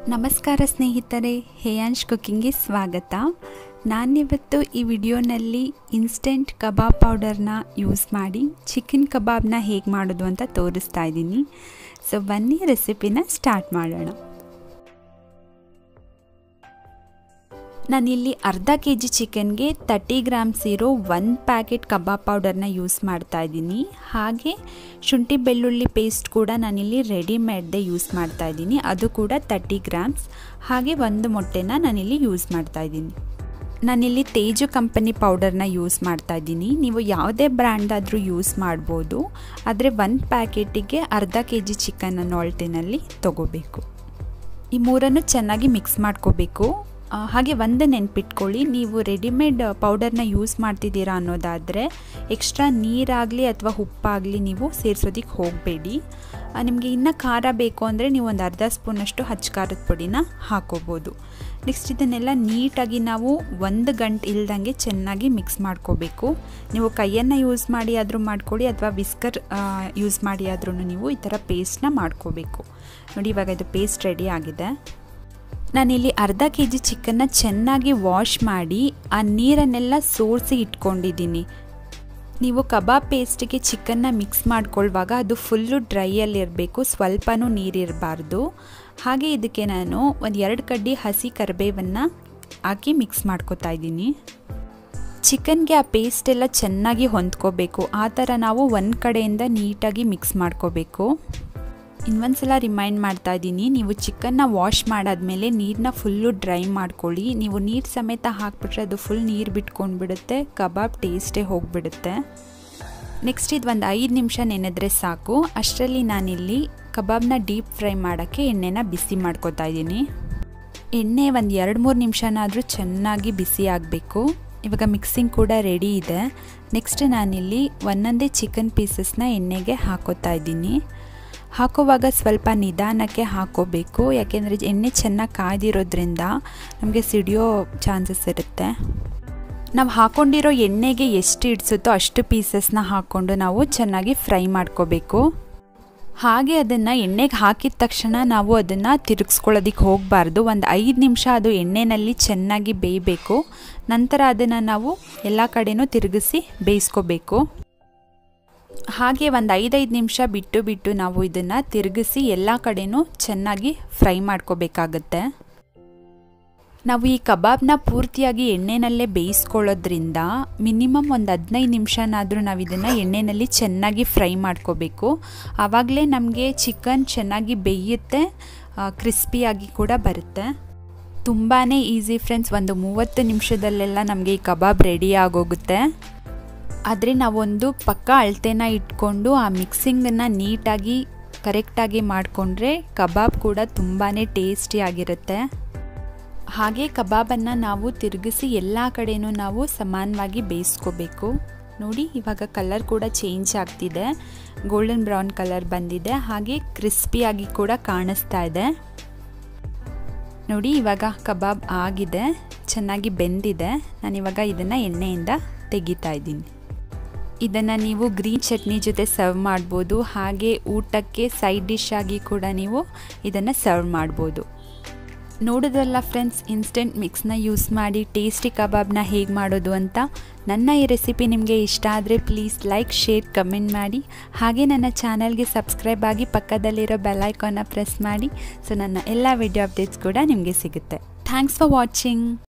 ನಮಸ್ಕಾರ ಸ್ನೇಹಿತರೆ, ಹೇಯಾಂಶ್ ಕುಕಿಂಗ್ಗೆ ಸ್ವಾಗತ. ನಾನಿವತ್ತು ಈ ವಿಡಿಯೋನಲ್ಲಿ ಇನ್ಸ್ಟೆಂಟ್ ಕಬಾಬ್ ಪೌಡರ್ನ ಯೂಸ್ ಮಾಡಿ ಚಿಕನ್ ಕಬಾಬ್ನ ಹೇಗೆ ಮಾಡೋದು ಅಂತ ತೋರಿಸ್ತಾ ಇದ್ದೀನಿ. ಸೊ ಬನ್ನಿ ರೆಸಿಪಿನ ಸ್ಟಾರ್ಟ್ ಮಾಡೋಣ. ನಾನಿಲ್ಲಿ ಅರ್ಧ ಕೆಜಿ ಚಿಕನ್ಗೆ 30 ಗ್ರಾಮ್ಸ್ ಇರೋ 1 ಪ್ಯಾಕೆಟ್ ಕಬಾಬ್ ಪೌಡರ್ನ ಯೂಸ್ ಮಾಡ್ತಾ ಇದ್ದೀನಿ. ಹಾಗೆ ಶುಂಠಿ ಬೆಳ್ಳುಳ್ಳಿ ಪೇಸ್ಟ್ ಕೂಡ ನಾನಿಲ್ಲಿ ರೆಡಿಮೇಡ್ದೇ ಯೂಸ್ ಮಾಡ್ತಾ ಇದ್ದೀನಿ, ಅದು ಕೂಡ 30 ಗ್ರಾಮ್ಸ್. ಹಾಗೆ ಒಂದು ಮೊಟ್ಟೆನ ನಾನಿಲ್ಲಿ ಯೂಸ್ ಮಾಡ್ತಾ ಇದ್ದೀನಿ. ನಾನಿಲ್ಲಿ ತೇಜು ಕಂಪನಿ ಪೌಡರ್ನ ಯೂಸ್ ಮಾಡ್ತಾ ಇದ್ದೀನಿ. ನೀವು ಯಾವುದೇ ಬ್ರ್ಯಾಂಡಾದರೂ ಯೂಸ್ ಮಾಡ್ಬೋದು, ಆದರೆ 1 ಪ್ಯಾಕೆಟಿಗೆ ಅರ್ಧ ಕೆಜಿ ಚಿಕನನ್ನು ಅಳತೆನಲ್ಲಿ ತೊಗೋಬೇಕು. ಈ ಮೂರನ್ನು ಚೆನ್ನಾಗಿ ಮಿಕ್ಸ್ ಮಾಡ್ಕೋಬೇಕು. ಹಾಗೆ ಒಂದು ನೆನ್ಪಿಟ್ಕೊಳ್ಳಿ, ನೀವು ರೆಡಿಮೇಡ್ ಪೌಡರ್ನ ಯೂಸ್ ಮಾಡ್ತಿದ್ದೀರಾ ಅನ್ನೋದಾದರೆ ಎಕ್ಸ್ಟ್ರಾ ನೀರಾಗಲಿ ಅಥವಾ ಉಪ್ಪಾಗಲಿ ನೀವು ಸೇರಿಸೋದಕ್ಕೆ ಹೋಗಬೇಡಿ. ನಿಮಗೆ ಇನ್ನೂ ಖಾರ ಬೇಕು ಅಂದರೆ ನೀವು ಒಂದು ಅರ್ಧ ಸ್ಪೂನಷ್ಟು ಹಚ್ಚ ಖಾರದ ಪುಡಿನ ಹಾಕೋಬೋದು. ನೆಕ್ಸ್ಟ್ ಇದನ್ನೆಲ್ಲ ನೀಟಾಗಿ ನಾವು 1 ಗಂಟೆ ಇಲ್ದಂಗೆ ಚೆನ್ನಾಗಿ ಮಿಕ್ಸ್ ಮಾಡ್ಕೋಬೇಕು. ನೀವು ಕೈಯನ್ನು ಯೂಸ್ ಮಾಡಿ ಆದರೂ ಮಾಡ್ಕೊಳ್ಳಿ ಅಥವಾ ವಿಸ್ಕರ್ ಯೂಸ್ ಮಾಡಿ ಆದ್ರೂ ನೀವು ಈ ಥರ ಪೇಸ್ಟ್ನ ಮಾಡ್ಕೋಬೇಕು. ನೋಡಿ, ಇವಾಗ ಇದು ಪೇಸ್ಟ್ ರೆಡಿ ಆಗಿದೆ. ನಾನಿಲ್ಲಿ ಅರ್ಧ ಕೆಜಿ ಚಿಕನ್ನ ಚೆನ್ನಾಗಿ ವಾಶ್ ಮಾಡಿ ಆ ನೀರನ್ನೆಲ್ಲ ಸೋರಿಸಿ ಇಟ್ಕೊಂಡಿದ್ದೀನಿ. ನೀವು ಕಬಾಬ್ ಪೇಸ್ಟಿಗೆ ಚಿಕನ್ನ ಮಿಕ್ಸ್ ಮಾಡ್ಕೊಳ್ಳುವಾಗ ಅದು ಫುಲ್ಲು ಡ್ರೈಯಲ್ಲಿರಬೇಕು, ಸ್ವಲ್ಪನೂ ನೀರಿರಬಾರ್ದು. ಹಾಗೆ ಇದಕ್ಕೆ ನಾನು ಒಂದು 2 ಕಡ್ಡಿ ಹಸಿ ಕರಿಬೇವನ್ನು ಹಾಕಿ ಮಿಕ್ಸ್ ಮಾಡ್ಕೊತಾ ಇದ್ದೀನಿ. ಚಿಕನ್ಗೆ ಆ ಪೇಸ್ಟ್ ಎಲ್ಲ ಚೆನ್ನಾಗಿ ಹೊಂದ್ಕೋಬೇಕು. ಆ ಥರ ನಾವು ಒಂದು ಕಡೆಯಿಂದ ನೀಟಾಗಿ ಮಿಕ್ಸ್ ಮಾಡ್ಕೋಬೇಕು. ಇನ್ನೊಂದು ಸಲ ರಿಮೈಂಡ್ ಮಾಡ್ತಾ ಇದ್ದೀನಿ, ನೀವು ಚಿಕನ್ನ ವಾಶ್ ಮಾಡಾದ್ಮೇಲೆ ನೀರನ್ನ ಫುಲ್ಲು ಡ್ರೈ ಮಾಡ್ಕೊಳ್ಳಿ. ನೀವು ನೀರು ಸಮೇತ ಹಾಕ್ಬಿಟ್ರೆ ಅದು ಫುಲ್ ನೀರು ಬಿಟ್ಕೊಂಡ್ಬಿಡುತ್ತೆ, ಕಬಾಬ್ ಟೇಸ್ಟೇ ಹೋಗಿಬಿಡುತ್ತೆ. ನೆಕ್ಸ್ಟ್ ಇದು ಒಂದು 5 ನಿಮಿಷ ನೆನೆದ್ರೆ ಸಾಕು. ಅಷ್ಟರಲ್ಲಿ ನಾನಿಲ್ಲಿ ಕಬಾಬ್ನ ಡೀಪ್ ಫ್ರೈ ಮಾಡೋಕ್ಕೆ ಎಣ್ಣೆನ ಬಿಸಿ ಮಾಡ್ಕೊತಾ ಇದ್ದೀನಿ. ಎಣ್ಣೆ ಒಂದು 2-3 ನಿಮಿಷನಾದರೂ ಚೆನ್ನಾಗಿ ಬಿಸಿ ಆಗಬೇಕು. ಇವಾಗ ಮಿಕ್ಸಿಂಗ್ ಕೂಡ ರೆಡಿ ಇದೆ. ನೆಕ್ಸ್ಟ್ ನಾನಿಲ್ಲಿ ಒಂದೊಂದೇ ಚಿಕನ್ ಪೀಸಸ್ನ ಎಣ್ಣೆಗೆ ಹಾಕೋತಾ ಇದ್ದೀನಿ. ಹಾಕುವಾಗ ಸ್ವಲ್ಪ ನಿಧಾನಕ್ಕೆ ಹಾಕೋಬೇಕು, ಯಾಕೆಂದರೆ ಎಣ್ಣೆ ಚೆನ್ನಾಗಿ ಕಾದಿರೋದ್ರಿಂದ ನಮಗೆ ಸಿಡಿಯೋ ಚಾನ್ಸಸ್ ಇರುತ್ತೆ. ನಾವು ಹಾಕ್ಕೊಂಡಿರೋ ಎಣ್ಣೆಗೆ ಎಷ್ಟು ಇಡಿಸುತ್ತೋ ಅಷ್ಟು ಪೀಸಸ್ನ ಹಾಕ್ಕೊಂಡು ನಾವು ಚೆನ್ನಾಗಿ ಫ್ರೈ ಮಾಡ್ಕೋಬೇಕು. ಹಾಗೆ ಅದನ್ನು ಎಣ್ಣೆಗೆ ಹಾಕಿದ ತಕ್ಷಣ ನಾವು ಅದನ್ನು ತಿರುಗಿಸ್ಕೊಳ್ಳೋದಕ್ಕೆ ಹೋಗಬಾರ್ದು. ಒಂದು 5 ನಿಮಿಷ ಅದು ಎಣ್ಣೆಯಲ್ಲಿ ಚೆನ್ನಾಗಿ ಬೇಯಬೇಕು. ನಂತರ ಅದನ್ನು ನಾವು ಎಲ್ಲ ಕಡೆನೂ ತಿರುಗಿಸಿ ಬೇಯಿಸ್ಕೋಬೇಕು. ಹಾಗೆ ಒಂದು 5 ನಿಮಿಷ ಬಿಟ್ಟು ನಾವು ಇದನ್ನು ತಿರುಗಿಸಿ ಎಲ್ಲ ಕಡೆನೂ ಚೆನ್ನಾಗಿ ಫ್ರೈ ಮಾಡ್ಕೋಬೇಕಾಗತ್ತೆ. ನಾವು ಈ ಕಬಾಬ್ನ ಪೂರ್ತಿಯಾಗಿ ಎಣ್ಣೆನಲ್ಲೇ ಬೇಯಿಸ್ಕೊಳ್ಳೋದ್ರಿಂದ ಮಿನಿಮಮ್ ಒಂದು 15 ನಿಮಿಷನಾದರೂ ನಾವು ಇದನ್ನು ಎಣ್ಣೆಯಲ್ಲಿ ಚೆನ್ನಾಗಿ ಫ್ರೈ ಮಾಡ್ಕೋಬೇಕು. ಆವಾಗಲೇ ನಮಗೆ ಚಿಕನ್ ಚೆನ್ನಾಗಿ ಬೇಯುತ್ತೆ, ಕ್ರಿಸ್ಪಿಯಾಗಿ ಕೂಡ ಬರುತ್ತೆ. ತುಂಬಾ ಈಸಿ ಫ್ರೆಂಡ್ಸ್, ಒಂದು 30 ನಿಮಿಷದಲ್ಲೆಲ್ಲ ನಮಗೆ ಈ ಕಬಾಬ್ ರೆಡಿ ಆಗೋಗುತ್ತೆ. ಆದರೆ ನಾವೊಂದು ಪಕ್ಕ ಅಳತೆನ ಇಟ್ಕೊಂಡು ಆ ಮಿಕ್ಸಿಂಗನ್ನು ನೀಟಾಗಿ ಕರೆಕ್ಟಾಗಿ ಮಾಡಿಕೊಂಡ್ರೆ ಕಬಾಬ್ ಕೂಡ ತುಂಬಾ ಟೇಸ್ಟಿಯಾಗಿರುತ್ತೆ. ಹಾಗೆ ಕಬಾಬನ್ನು ನಾವು ತಿರುಗಿಸಿ ಎಲ್ಲ ಕಡೆನೂ ನಾವು ಸಮಾನವಾಗಿ ಬೇಯಿಸ್ಕೋಬೇಕು. ನೋಡಿ, ಇವಾಗ ಕಲರ್ ಕೂಡ ಚೇಂಜ್ ಆಗ್ತಿದೆ, ಗೋಲ್ಡನ್ ಬ್ರೌನ್ ಕಲರ್ ಬಂದಿದೆ. ಹಾಗೆ ಕ್ರಿಸ್ಪಿಯಾಗಿ ಕೂಡ ಕಾಣಿಸ್ತಾ ಇದೆ. ನೋಡಿ, ಇವಾಗ ಕಬಾಬ್ ಆಗಿದೆ, ಚೆನ್ನಾಗಿ ಬೆಂದಿದೆ. ನಾನಿವಾಗ ಇದನ್ನು ಎಣ್ಣೆಯಿಂದ ತೆಗಿತಾ ಇದ್ದೀನಿ. ಇದನ್ನು ನೀವು ಗ್ರೀನ್ ಚಟ್ನಿ ಜೊತೆ ಸರ್ವ್ ಮಾಡ್ಬೋದು. ಹಾಗೆ ಊಟಕ್ಕೆ ಸೈಡ್ ಡಿಶ್ ಆಗಿ ಕೂಡ ನೀವು ಇದನ್ನು ಸರ್ವ್ ಮಾಡ್ಬೋದು. ನೋಡಿದ್ರಲ್ಲ ಫ್ರೆಂಡ್ಸ್, ಇನ್ಸ್ಟೆಂಟ್ ಮಿಕ್ಸ್ನ ಯೂಸ್ ಮಾಡಿ ಟೇಸ್ಟಿ ಕಬಾಬ್ನ ಹೇಗೆ ಮಾಡೋದು ಅಂತ. ನನ್ನ ಈ ರೆಸಿಪಿ ನಿಮಗೆ ಇಷ್ಟ ಆದರೆ ಪ್ಲೀಸ್ ಲೈಕ್, ಶೇರ್, ಕಮೆಂಟ್ ಮಾಡಿ. ಹಾಗೆ ನನ್ನ ಚಾನಲ್ಗೆ ಸಬ್ಸ್ಕ್ರೈಬ್ ಆಗಿ ಪಕ್ಕದಲ್ಲಿರೋ ಬೆಲ್ ಐಕಾನ್ನ ಪ್ರೆಸ್ ಮಾಡಿ. ಸೊ ನನ್ನ ಎಲ್ಲ ವಿಡಿಯೋ ಅಪ್ಡೇಟ್ಸ್ ಕೂಡ ನಿಮಗೆ ಸಿಗುತ್ತೆ. Thanks for watching.